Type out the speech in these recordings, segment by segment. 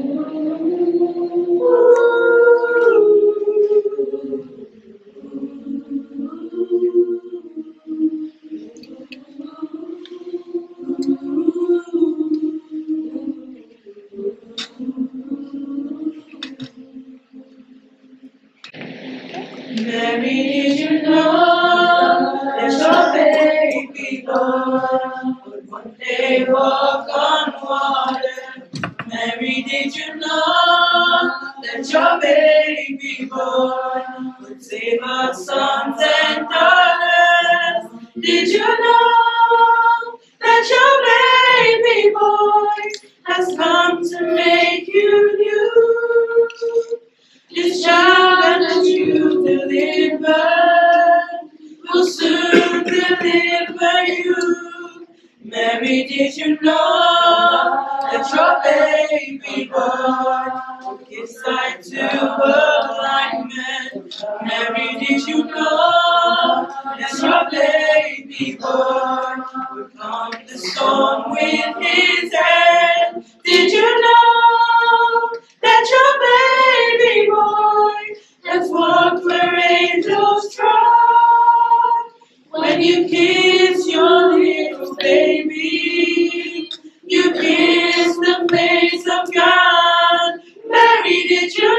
Mary, did you know that your baby boy would one day walk on water? Mary, did you know that your baby boy would save our sons and daughters? Did you know that your baby boy has come to make you new? This child that you delivered will soon deliver you. Mary, did you know that your baby boy will give sight to a blind man? Mary, did you know that your baby boy will calm the storm with his hand? Did you know that your baby boy has walked where angels trod? When you kiss your little baby, you kiss the face of God. Mary, did you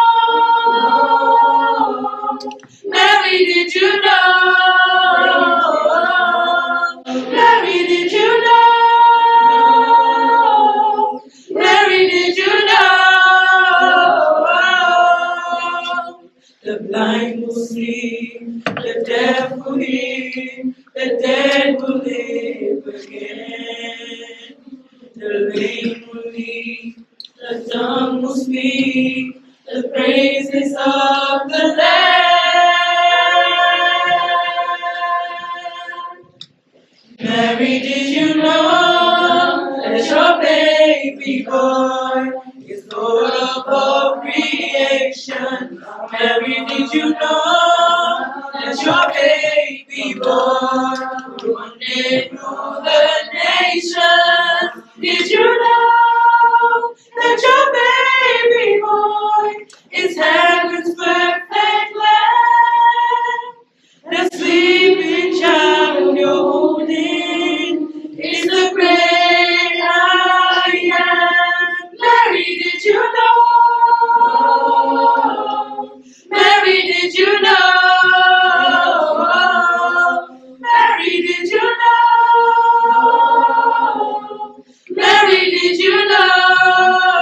know? Mary, did you know? Mary, did you know? Mary, did you know? The blind will see, the deaf will hear, the dead will live again. The lame will leap, the dumb will speak, the praises of the Lamb. Mary, did you know that your baby boy is Lord of all creation? Mary, did you know that your baby boy will one day rule the nation? Did you know that your baby boy is heaven's perfect lamb? The sleeping child you're holding is the great I am. Mary, did you know? Mary, did you know? Mary, did you know? Mary, did you know?